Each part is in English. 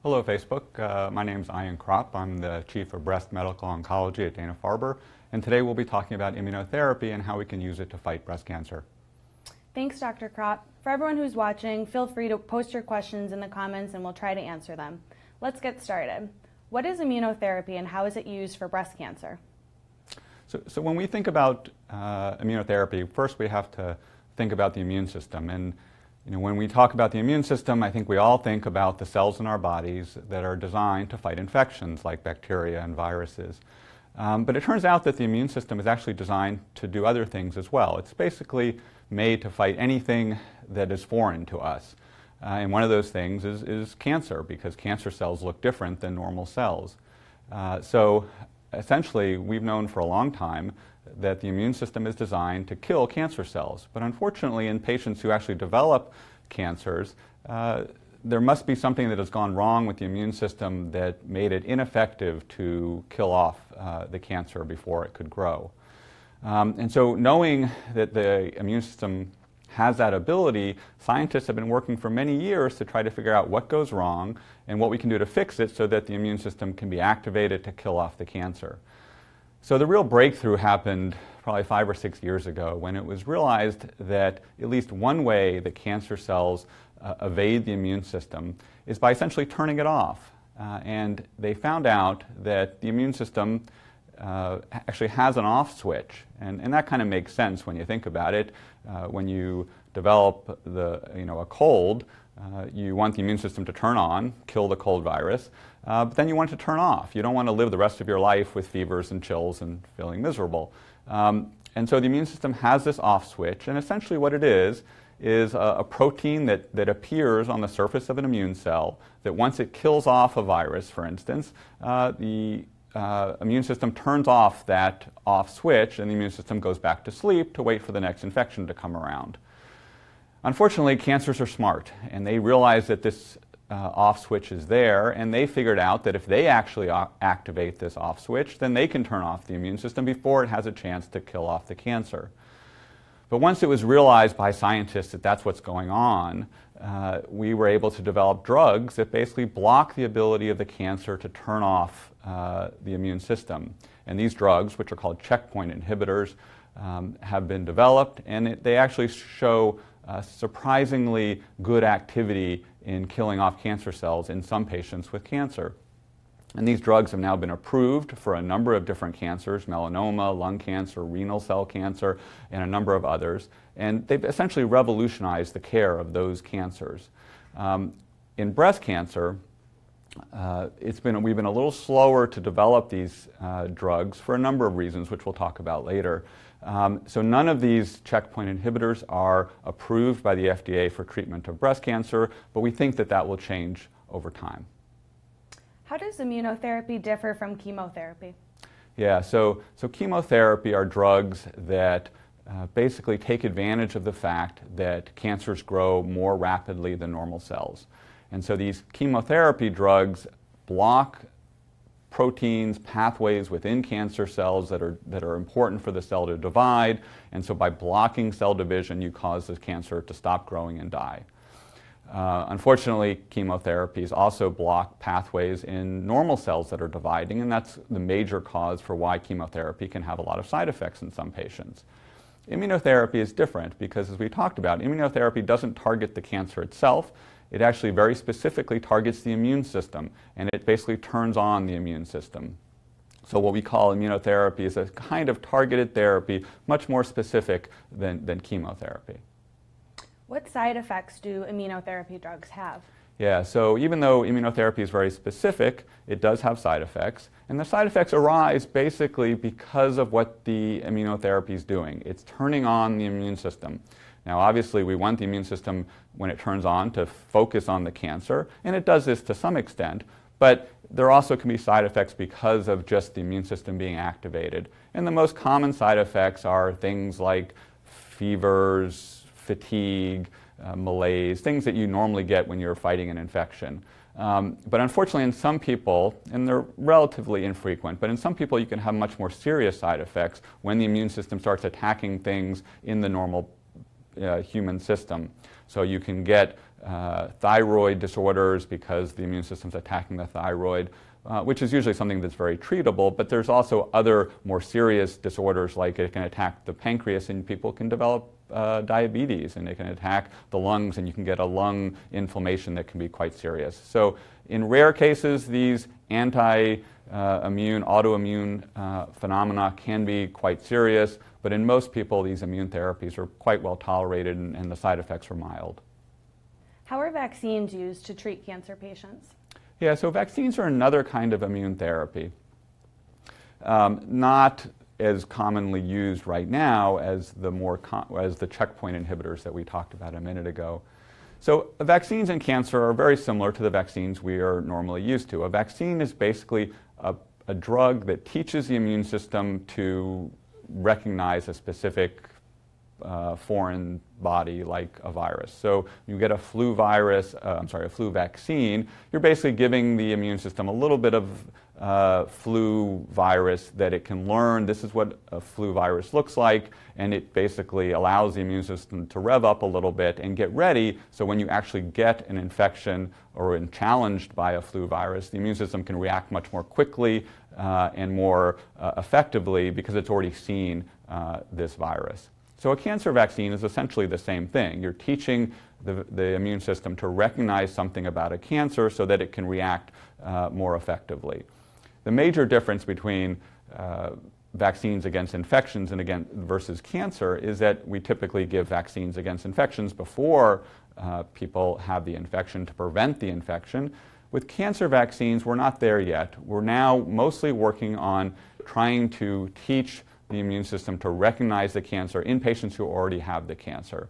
Hello, Facebook. My name is Ian Kropp. I'm the Chief of Breast Medical Oncology at Dana-Farber, and today we'll be talking about immunotherapy and how we can use it to fight breast cancer. Thanks, Dr. Kropp. For everyone who's watching, feel free to post your questions in the comments and we'll try to answer them. Let's get started. What is immunotherapy and how is it used for breast cancer? So when we think about immunotherapy, first we have to think about the immune system. And when we talk about the immune system, I think we all think about the cells in our bodies that are designed to fight infections like bacteria and viruses. But it turns out that the immune system is actually designed to do other things as well. It's basically made to fight anything that is foreign to us. And one of those things is cancer, because cancer cells look different than normal cells. So essentially, we've known for a long time that the immune system is designed to kill cancer cells. But unfortunately, in patients who actually develop cancers, there must be something that has gone wrong with the immune system that made it ineffective to kill off the cancer before it could grow. And so knowing that the immune system has that ability, scientists have been working for many years to try to figure out what goes wrong and what we can do to fix it so that the immune system can be activated to kill off the cancer. So the real breakthrough happened probably 5 or 6 years ago when it was realized that at least one way that cancer cells evade the immune system is by essentially turning it off. And they found out that the immune system actually has an off switch, and that kind of makes sense when you think about it. When you develop a cold, you want the immune system to turn on, kill the cold virus, but then you want it to turn off. You don't want to live the rest of your life with fevers and chills and feeling miserable. And so the immune system has this off switch, and essentially what it is a protein that appears on the surface of an immune cell that once it kills off a virus, for instance, the immune system turns off that off switch and the immune system goes back to sleep to wait for the next infection to come around. Unfortunately, cancers are smart, and they realize that this off switch is there, and they figured out that if they actually activate this off switch, then they can turn off the immune system before it has a chance to kill off the cancer. But once it was realized by scientists that that's what's going on, we were able to develop drugs that basically block the ability of the cancer to turn off the immune system. And these drugs, which are called checkpoint inhibitors, have been developed, and they actually show surprisingly good activity in killing off cancer cells in some patients with cancer. And these drugs have now been approved for a number of different cancers: melanoma, lung cancer, renal cell cancer, and a number of others. And they've essentially revolutionized the care of those cancers. In breast cancer, we've been a little slower to develop these drugs for a number of reasons, which we'll talk about later. So none of these checkpoint inhibitors are approved by the FDA for treatment of breast cancer, but we think that that will change over time. How does immunotherapy differ from chemotherapy? Yeah, so chemotherapy are drugs that basically take advantage of the fact that cancers grow more rapidly than normal cells. And so these chemotherapy drugs block proteins, pathways within cancer cells that are important for the cell to divide, and so by blocking cell division, you cause the cancer to stop growing and die. Unfortunately, chemotherapies also block pathways in normal cells that are dividing, and that's the major cause for why chemotherapy can have a lot of side effects in some patients. Immunotherapy is different because, as we talked about, immunotherapy doesn't target the cancer itself. It actually very specifically targets the immune system, and it basically turns on the immune system. So what we call immunotherapy is a kind of targeted therapy, much more specific than chemotherapy. What side effects do immunotherapy drugs have? Yeah, so even though immunotherapy is very specific, it does have side effects. And the side effects arise basically because of what the immunotherapy is doing. It's turning on the immune system. Now, obviously, we want the immune system, when it turns on, to focus on the cancer, and it does this to some extent, but there also can be side effects because of just the immune system being activated. And the most common side effects are things like fevers, fatigue, malaise, things that you normally get when you're fighting an infection. But unfortunately, in some people, and they're relatively infrequent, but in some people you can have much more serious side effects when the immune system starts attacking things in the normal human system. So you can get thyroid disorders because the immune system's attacking the thyroid, which is usually something that's very treatable, but there's also other more serious disorders, like it can attack the pancreas and people can develop diabetes, and it can attack the lungs and you can get a lung inflammation that can be quite serious. So in rare cases, these autoimmune phenomena can be quite serious, but in most people these immune therapies are quite well tolerated and the side effects are mild. How are vaccines used to treat cancer patients? Yeah, so vaccines are another kind of immune therapy. Not as commonly used right now as the checkpoint inhibitors that we talked about a minute ago. So vaccines in cancer are very similar to the vaccines we are normally used to. A vaccine is basically a drug that teaches the immune system to recognize a specific foreign body like a virus. So you get a flu vaccine, you're basically giving the immune system a little bit of flu virus that it can learn. This is what a flu virus looks like, and it basically allows the immune system to rev up a little bit and get ready, so when you actually get an infection or are challenged by a flu virus, the immune system can react much more quickly and more effectively because it's already seen this virus. So a cancer vaccine is essentially the same thing. You're teaching the immune system to recognize something about a cancer so that it can react more effectively. The major difference between vaccines against infections versus cancer is that we typically give vaccines against infections before people have the infection to prevent the infection. With cancer vaccines, we're not there yet. We're now mostly working on trying to teach the immune system to recognize the cancer in patients who already have the cancer.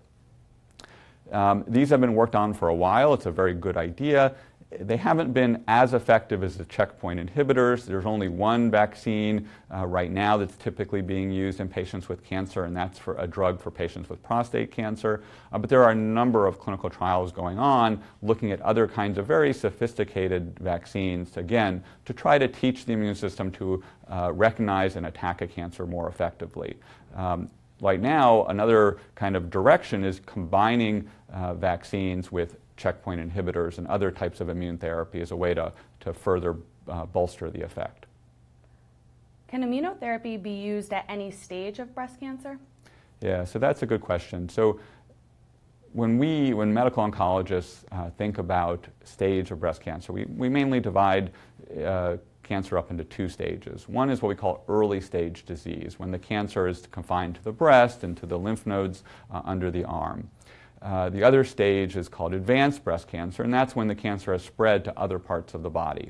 These have been worked on for a while. It's a very good idea. They haven't been as effective as the checkpoint inhibitors. There's only one vaccine right now that's typically being used in patients with cancer, and that's for a drug for patients with prostate cancer. But there are a number of clinical trials going on looking at other kinds of very sophisticated vaccines, again, to try to teach the immune system to recognize and attack a cancer more effectively. Right now, another kind of direction is combining vaccines with checkpoint inhibitors and other types of immune therapy as a way to further bolster the effect. Can immunotherapy be used at any stage of breast cancer? Yeah, so that's a good question. So when medical oncologists think about stage of breast cancer, we mainly divide cancer up into two stages. One is what we call early stage disease, when the cancer is confined to the breast and to the lymph nodes under the arm. The other stage is called advanced breast cancer, and that's when the cancer has spread to other parts of the body.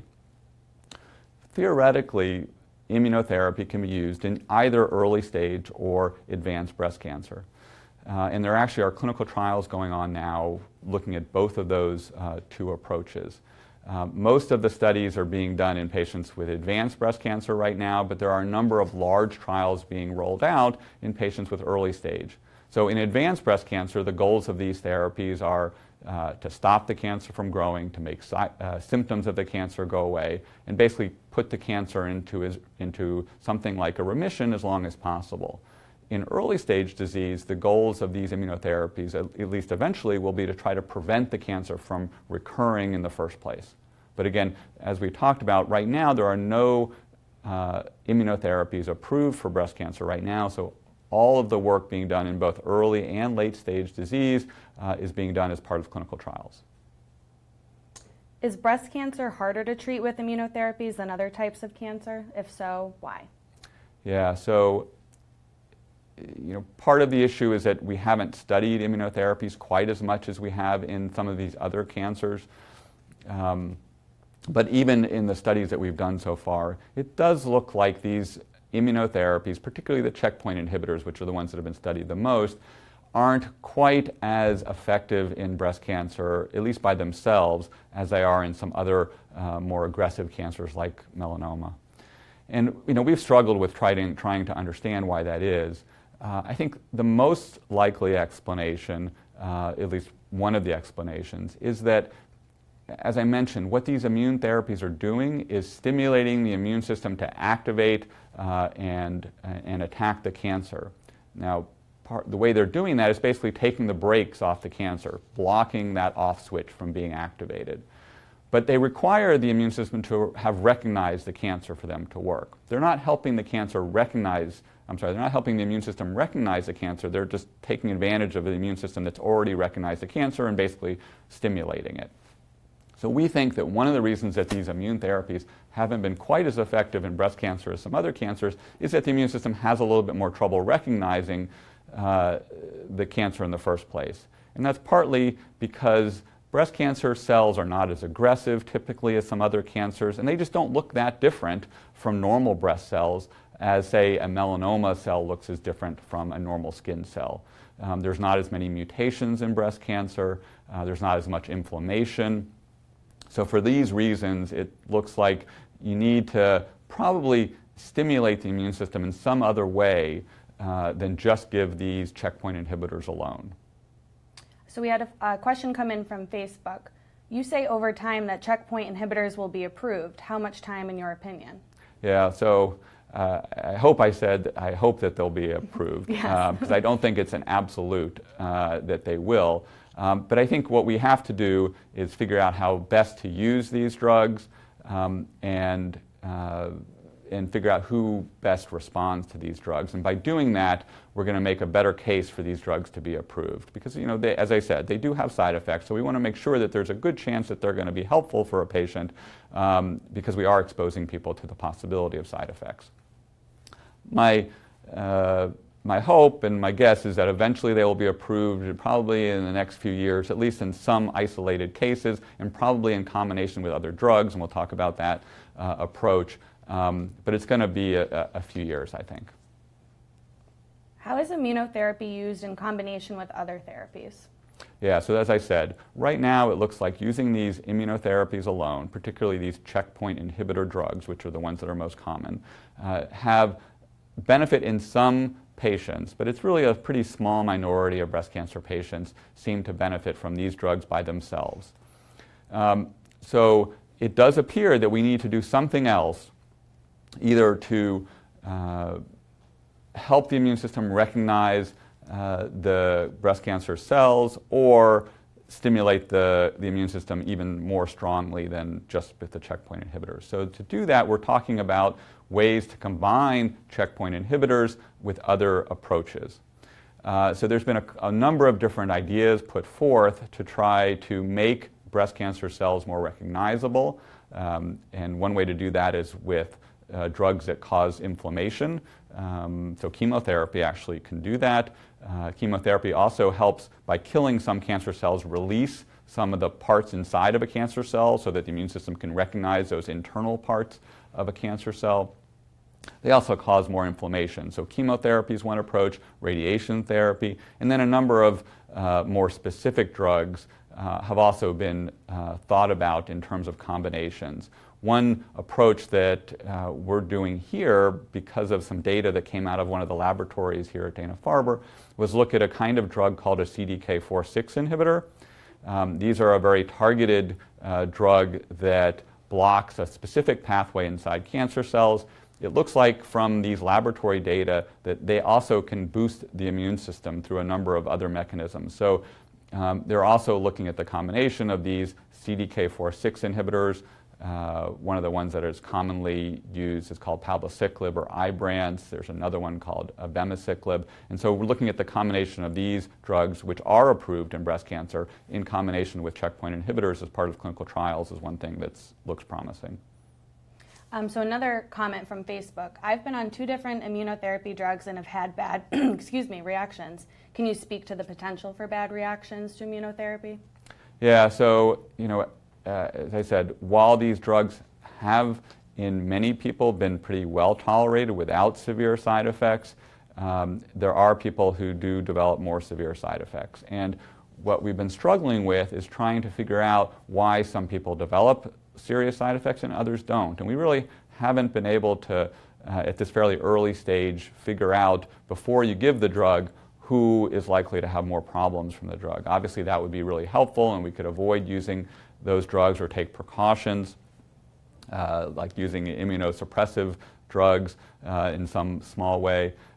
Theoretically, immunotherapy can be used in either early stage or advanced breast cancer. And there actually are clinical trials going on now looking at both of those two approaches. Most of the studies are being done in patients with advanced breast cancer right now, but there are a number of large trials being rolled out in patients with early stage. So in advanced breast cancer, the goals of these therapies are to stop the cancer from growing, to make symptoms of the cancer go away, and basically put the cancer into something like a remission as long as possible. In early stage disease, the goals of these immunotherapies, at least eventually, will be to try to prevent the cancer from recurring in the first place. But again, as we talked about, right now there are no immunotherapies approved for breast cancer right now, so all of the work being done in both early and late stage disease is being done as part of clinical trials. Is breast cancer harder to treat with immunotherapies than other types of cancer? If so, why? Yeah, so part of the issue is that we haven't studied immunotherapies quite as much as we have in some of these other cancers. But even in the studies that we've done so far, it does look like these immunotherapies, particularly the checkpoint inhibitors, which are the ones that have been studied the most, aren't quite as effective in breast cancer, at least by themselves, as they are in some other more aggressive cancers like melanoma. And we've struggled with trying to understand why that is. I think the most likely explanation, at least one of the explanations, is that, as I mentioned, what these immune therapies are doing is stimulating the immune system to activate and attack the cancer. Now, the way they're doing that is basically taking the brakes off the cancer, blocking that off switch from being activated. But they require the immune system to have recognized the cancer for them to work. They're not helping the they're not helping the immune system recognize the cancer. They're just taking advantage of the immune system that's already recognized the cancer and basically stimulating it. So we think that one of the reasons that these immune therapies haven't been quite as effective in breast cancer as some other cancers is that the immune system has a little bit more trouble recognizing the cancer in the first place. And that's partly because breast cancer cells are not as aggressive typically as some other cancers, and they just don't look that different from normal breast cells as, say, a melanoma cell looks as different from a normal skin cell. There's not as many mutations in breast cancer. There's not as much inflammation. So for these reasons, it looks like you need to probably stimulate the immune system in some other way than just give these checkpoint inhibitors alone. So we had a question come in from Facebook. You say over time that checkpoint inhibitors will be approved. How much time in your opinion? Yeah, so I hope that they'll be approved, because I don't think it's an absolute that they will. But I think what we have to do is figure out how best to use these drugs and figure out who best responds to these drugs. And by doing that, we're going to make a better case for these drugs to be approved. Because, you know, as I said, they do have side effects, so we want to make sure that there's a good chance that they're going to be helpful for a patient because we are exposing people to the possibility of side effects. My hope and my guess is that eventually they will be approved probably in the next few years, at least in some isolated cases, and probably in combination with other drugs, and we'll talk about that approach. But it's going to be a few years, I think. How is immunotherapy used in combination with other therapies? Yeah, so as I said, right now it looks like using these immunotherapies alone, particularly these checkpoint inhibitor drugs, which are the ones that are most common, have benefit in some patients, but it's really a pretty small minority of breast cancer patients seem to benefit from these drugs by themselves. So it does appear that we need to do something else, either to help the immune system recognize the breast cancer cells or stimulate the immune system even more strongly than just with the checkpoint inhibitors. So to do that, we're talking about ways to combine checkpoint inhibitors with other approaches. So there's been a number of different ideas put forth to try to make breast cancer cells more recognizable. And one way to do that is with drugs that cause inflammation. So chemotherapy actually can do that. Chemotherapy also helps by killing some cancer cells release some of the parts inside of a cancer cell so that the immune system can recognize those internal parts of a cancer cell. They also cause more inflammation. So chemotherapy is one approach, radiation therapy, and then a number of more specific drugs have also been thought about in terms of combinations. One approach that we're doing here, because of some data that came out of one of the laboratories here at Dana-Farber, was look at a kind of drug called a CDK4/6 inhibitor. These are a very targeted drug that blocks a specific pathway inside cancer cells. It looks like from these laboratory data that they also can boost the immune system through a number of other mechanisms. So they're also looking at the combination of these CDK4/6 inhibitors. One of the ones that is commonly used is called palbociclib or Ibrance. There's another one called abemaciclib. And so we're looking at the combination of these drugs, which are approved in breast cancer, in combination with checkpoint inhibitors as part of clinical trials is one thing that looks promising. So another comment from Facebook. I've been on 2 different immunotherapy drugs and have had bad reactions. Can you speak to the potential for bad reactions to immunotherapy? Yeah, so, as I said, while these drugs have, in many people, been pretty well tolerated without severe side effects, there are people who do develop more severe side effects. And what we've been struggling with is trying to figure out why some people develop serious side effects and others don't. And we really haven't been able to, at this fairly early stage, figure out, before you give the drug, who is likely to have more problems from the drug. Obviously, that would be really helpful, and we could avoid using those drugs or take precautions, like using immunosuppressive drugs in some small way.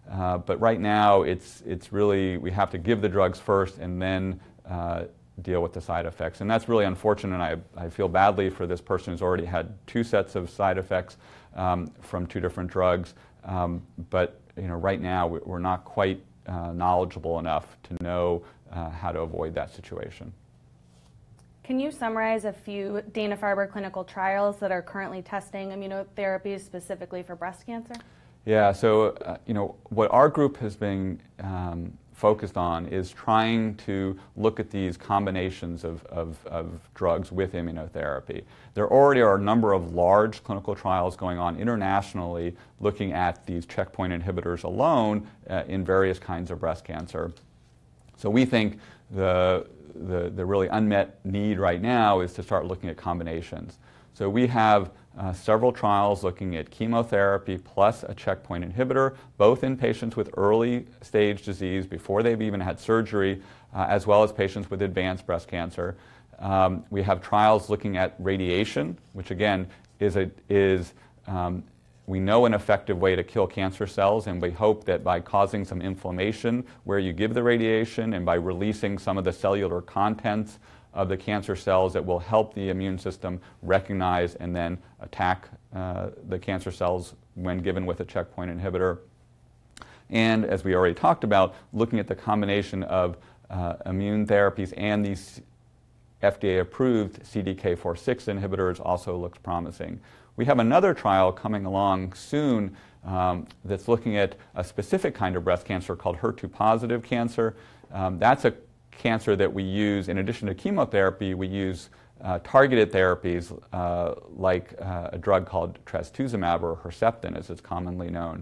But right now, it's really, we have to give the drugs first and then deal with the side effects. And that's really unfortunate. I feel badly for this person who's already had 2 sets of side effects from 2 different drugs. But right now, we're not quite knowledgeable enough to know how to avoid that situation. Can you summarize a few Dana-Farber clinical trials that are currently testing immunotherapies specifically for breast cancer? Yeah, so what our group has been focused on is trying to look at these combinations of drugs with immunotherapy. There already are a number of large clinical trials going on internationally looking at these checkpoint inhibitors alone in various kinds of breast cancer. So we think the really unmet need right now is to start looking at combinations. So we have several trials looking at chemotherapy plus a checkpoint inhibitor, both in patients with early stage disease before they've even had surgery, as well as patients with advanced breast cancer. We have trials looking at radiation, which again is we know an effective way to kill cancer cells, and we hope that by causing some inflammation where you give the radiation and by releasing some of the cellular contents of the cancer cells, that will help the immune system recognize and then attack the cancer cells when given with a checkpoint inhibitor. And as we already talked about, looking at the combination of immune therapies and these FDA-approved CDK4/6 inhibitors also looks promising. We have another trial coming along soon that's looking at a specific kind of breast cancer called HER2-positive cancer. That's a cancer that we use, in addition to chemotherapy, we use targeted therapies like a drug called trastuzumab, or Herceptin as it's commonly known.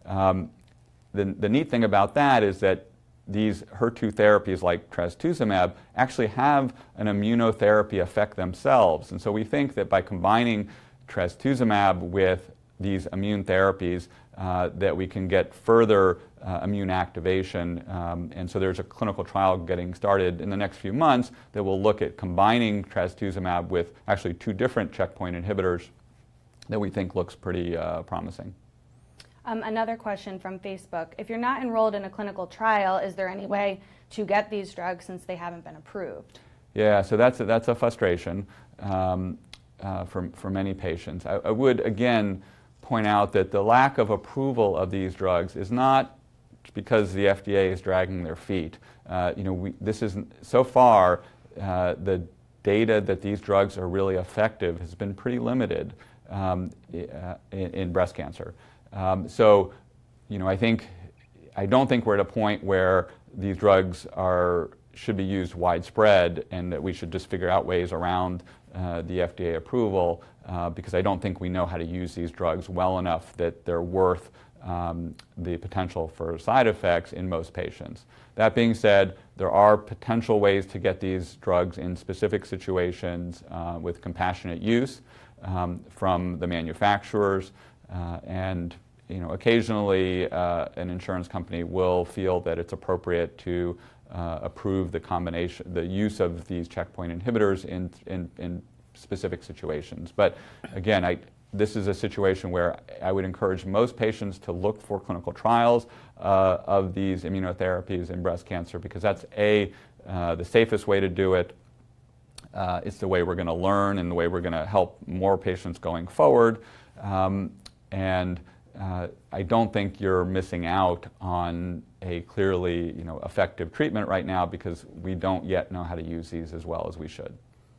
The neat thing about that is that these HER2 therapies like trastuzumab actually have an immunotherapy effect themselves. And so we think that by combining trastuzumab with these immune therapies that we can get further immune activation. And so there's a clinical trial getting started in the next few months that will look at combining trastuzumab with actually 2 different checkpoint inhibitors that we think looks pretty promising. Another question from Facebook. If you're not enrolled in a clinical trial, is there any way to get these drugs since they haven't been approved? Yeah, so that's a frustration for many patients. I would, again, point out that the lack of approval of these drugs is not because the FDA is dragging their feet. This is so far the data that these drugs are really effective has been pretty limited in breast cancer. I don't think we're at a point where these drugs should be used widespread and that we should just figure out ways around the FDA approval because I don't think we know how to use these drugs well enough that they're worth the potential for side effects in most patients. That being said, there are potential ways to get these drugs in specific situations with compassionate use from the manufacturers, and occasionally an insurance company will feel that it's appropriate to approve the use of these checkpoint inhibitors in specific situations. But again, this is a situation where I would encourage most patients to look for clinical trials of these immunotherapies in breast cancer because that's the safest way to do it. It's the way we're going to learn and the way we're going to help more patients going forward. I don't think you're missing out on a clearly effective treatment right now because we don't yet know how to use these as well as we should.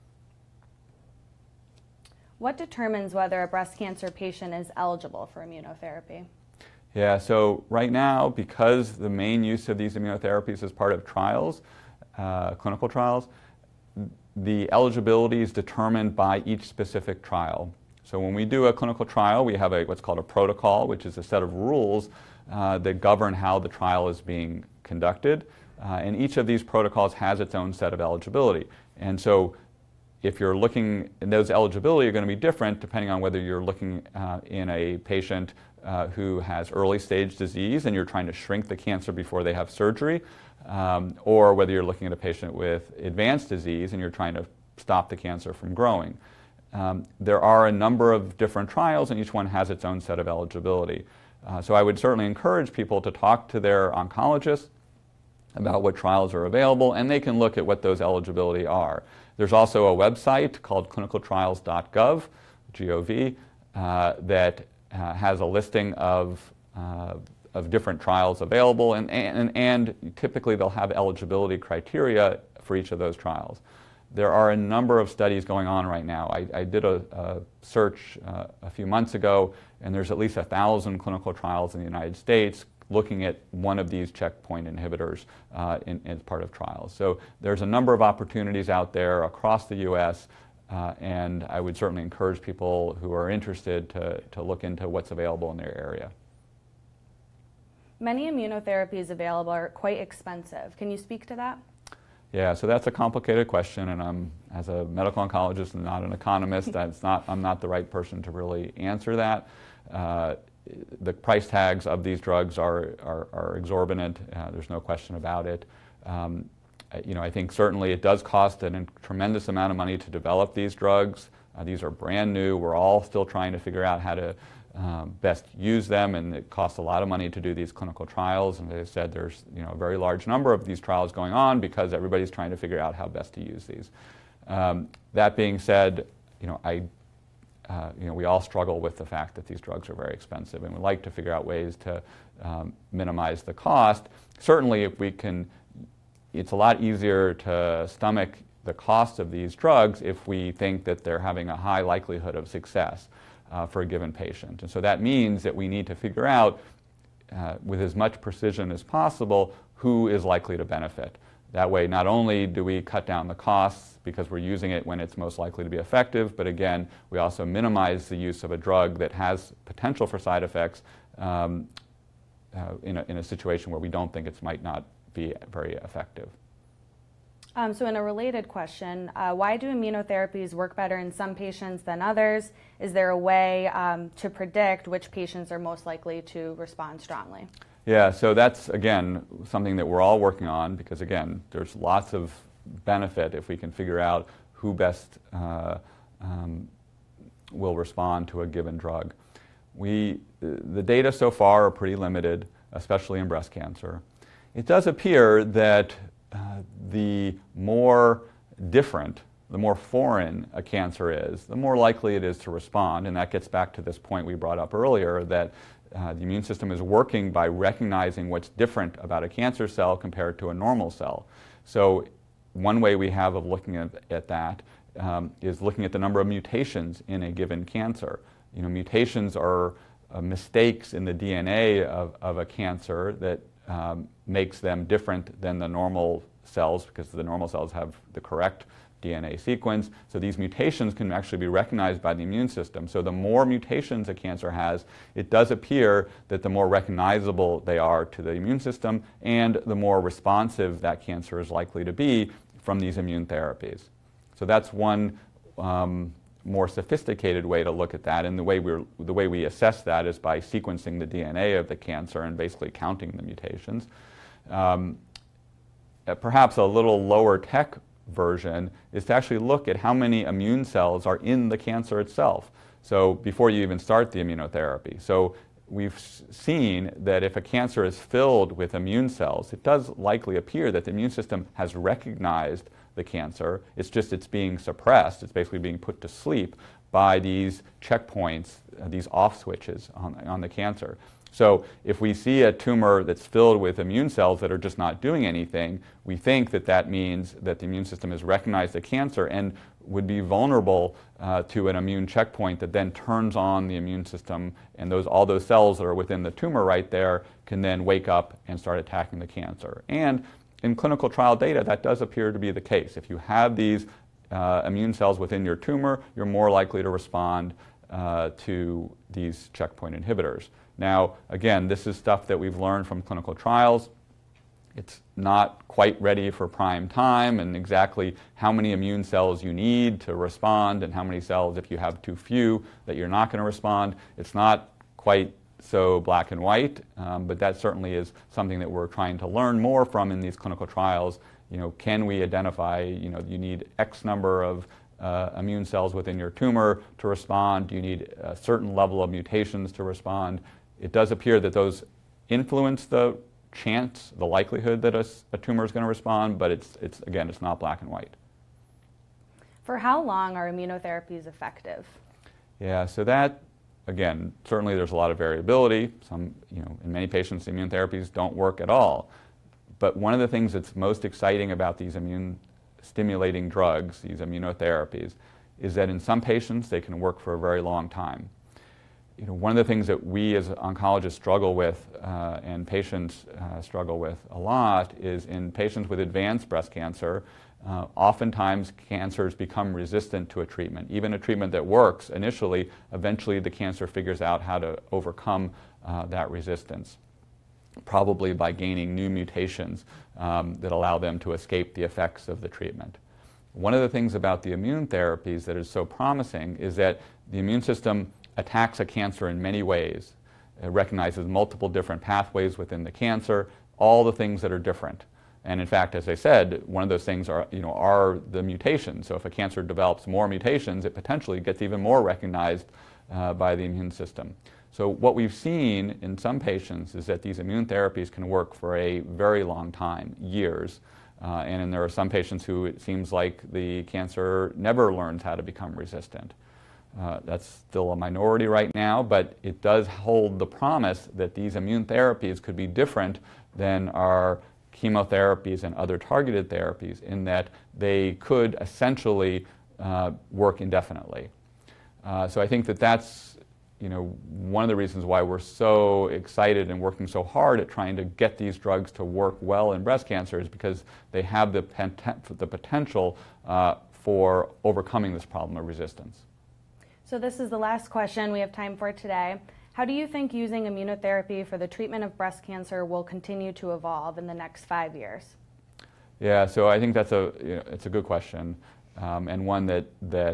What determines whether a breast cancer patient is eligible for immunotherapy? Yeah, so right now, because the main use of these immunotherapies is part of trials, clinical trials, the eligibility is determined by each specific trial. So when we do a clinical trial, we have what's called a protocol, which is a set of rules that govern how the trial is being conducted. And each of these protocols has its own set of eligibility. And so if you're looking, and those eligibility are going to be different depending on whether you're looking in a patient who has early stage disease and you're trying to shrink the cancer before they have surgery, or whether you're looking at a patient with advanced disease and you're trying to stop the cancer from growing. There are a number of different trials and each one has its own set of eligibility. So I would certainly encourage people to talk to their oncologist about what trials are available, and they can look at what those eligibility are. There's also a website called clinicaltrials.gov, G-O-V, that has a listing of different trials available, and typically they'll have eligibility criteria for each of those trials. There are a number of studies going on right now. I did a search a few months ago, and there's at least 1,000 clinical trials in the United States looking at one of these checkpoint inhibitors as part of trials. So there's a number of opportunities out there across the U.S., and I would certainly encourage people who are interested to look into what's available in their area. Many immunotherapies available are quite expensive. Can you speak to that? Yeah, so that's a complicated question, and I'm, as a medical oncologist and not an economist, I'm not the right person to really answer that. The price tags of these drugs are exorbitant. There's no question about it. I think certainly it does cost a tremendous amount of money to develop these drugs. These are brand new. We're all still trying to figure out how to best use them, and it costs a lot of money to do these clinical trials. And as I said, there's a very large number of these trials going on because everybody's trying to figure out how best to use these. That being said, we all struggle with the fact that these drugs are very expensive, and we like to figure out ways to minimize the cost. Certainly, if we can, it's a lot easier to stomach the cost of these drugs if we think that they're having a high likelihood of success for a given patient. And so that means that we need to figure out, with as much precision as possible, who is likely to benefit. That way, not only do we cut down the costs because we're using it when it's most likely to be effective, but again, we also minimize the use of a drug that has potential for side effects in a situation where we don't think it might not be very effective. So in a related question, why do immunotherapies work better in some patients than others? Is there a way to predict which patients are most likely to respond strongly? Yeah, so that's, again, something that we're all working on because, again, there's lots of benefit if we can figure out who best will respond to a given drug. The data so far are pretty limited, especially in breast cancer. It does appear that the more different, the more foreign a cancer is, the more likely it is to respond, and that gets back to this point we brought up earlier, that the immune system is working by recognizing what's different about a cancer cell compared to a normal cell. So one way we have of looking at that is looking at the number of mutations in a given cancer. Mutations are mistakes in the DNA of a cancer that makes them different than the normal cells because the normal cells have the correct DNA sequence. So these mutations can actually be recognized by the immune system. So the more mutations a cancer has, it does appear that the more recognizable they are to the immune system and the more responsive that cancer is likely to be from these immune therapies. So that's one more sophisticated way to look at that, and the way we assess that is by sequencing the DNA of the cancer and basically counting the mutations. Perhaps a little lower tech version is to actually look at how many immune cells are in the cancer itself. So before you even start the immunotherapy. So we've seen that if a cancer is filled with immune cells, it does likely appear that the immune system has recognized the cancer. It's being suppressed. It's basically being put to sleep by these checkpoints, these off switches on the cancer. So if we see a tumor that's filled with immune cells that are just not doing anything, we think that that means that the immune system has recognized the cancer and would be vulnerable to an immune checkpoint that then turns on the immune system, and all those cells that are within the tumor right there can then wake up and start attacking the cancer. And in clinical trial data, that does appear to be the case. If you have these immune cells within your tumor, you're more likely to respond to these checkpoint inhibitors. Now, again, this is stuff that we've learned from clinical trials. It's not quite ready for prime time, and exactly how many immune cells you need to respond and how many cells, if you have too few, that you're not going to respond. It's not quite so black and white, but that certainly is something that we're trying to learn more from in these clinical trials. Can we identify, you need X number of immune cells within your tumor to respond? Do you need a certain level of mutations to respond? It does appear that those influence the chance, the likelihood that a tumor is going to respond, but again, it's not black and white. For how long are immunotherapies effective? Yeah, so that, again, certainly there's a lot of variability. In many patients, immune therapies don't work at all. But one of the things that's most exciting about these immune stimulating drugs, these immunotherapies, is that in some patients they can work for a very long time. One of the things that we as oncologists struggle with and patients struggle with a lot is in patients with advanced breast cancer, oftentimes cancers become resistant to a treatment. Even a treatment that works initially, eventually the cancer figures out how to overcome that resistance, probably by gaining new mutations that allow them to escape the effects of the treatment. One of the things about the immune therapies that is so promising is that the immune system attacks a cancer in many ways. It recognizes multiple different pathways within the cancer, all the things that are different. And in fact, as I said, one of those things are the mutations. So if a cancer develops more mutations, it potentially gets even more recognized by the immune system. So what we've seen in some patients is that these immune therapies can work for a very long time, years. And there are some patients who it seems like the cancer never learns how to become resistant. That's still a minority right now, but it does hold the promise that these immune therapies could be different than our chemotherapies and other targeted therapies in that they could essentially work indefinitely. So I think that that's one of the reasons why we're so excited and working so hard at trying to get these drugs to work well in breast cancer is because they have the potential for overcoming this problem of resistance. So this is the last question we have time for today. How do you think using immunotherapy for the treatment of breast cancer will continue to evolve in the next 5 years? Yeah, so I think that's it's a good question, and one that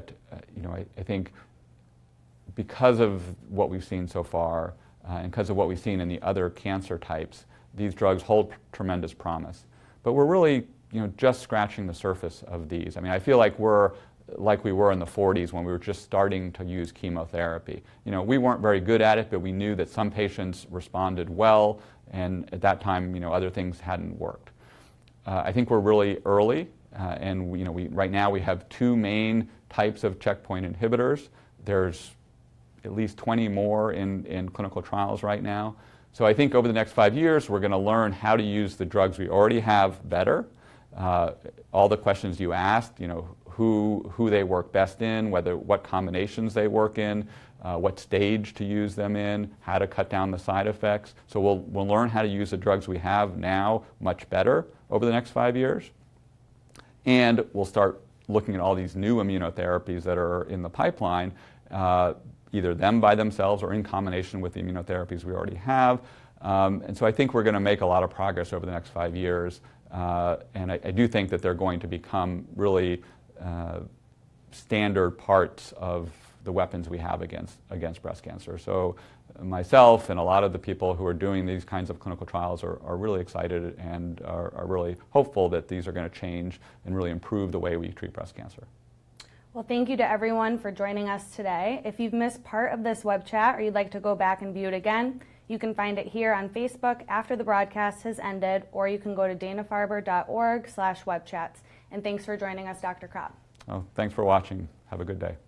I think because of what we've seen so far and because of what we've seen in the other cancer types, these drugs hold tremendous promise. But we're really just scratching the surface of these. I mean, I feel like we're like we were in the 40s when we were just starting to use chemotherapy. We weren't very good at it, but we knew that some patients responded well, and at that time, other things hadn't worked. I think we're really early, and right now we have 2 main types of checkpoint inhibitors. There's at least 20 more in clinical trials right now. So I think over the next 5 years, we're going to learn how to use the drugs we already have better. All the questions you asked, who they work best in, what combinations they work in, what stage to use them in, how to cut down the side effects. So we'll learn how to use the drugs we have now much better over the next 5 years. And we'll start looking at all these new immunotherapies that are in the pipeline, either them by themselves or in combination with the immunotherapies we already have. And so I think we're going to make a lot of progress over the next 5 years. And I do think that they're going to become really standard parts of the weapons we have against breast cancer. So myself and a lot of the people who are doing these kinds of clinical trials are really excited and are really hopeful that these are going to change and really improve the way we treat breast cancer. Well, thank you to everyone for joining us today. If you've missed part of this web chat or you'd like to go back and view it again, you can find it here on Facebook after the broadcast has ended, or you can go to danafarber.org/webchats. And thanks for joining us, Dr. Kropp. Oh, thanks for watching. Have a good day.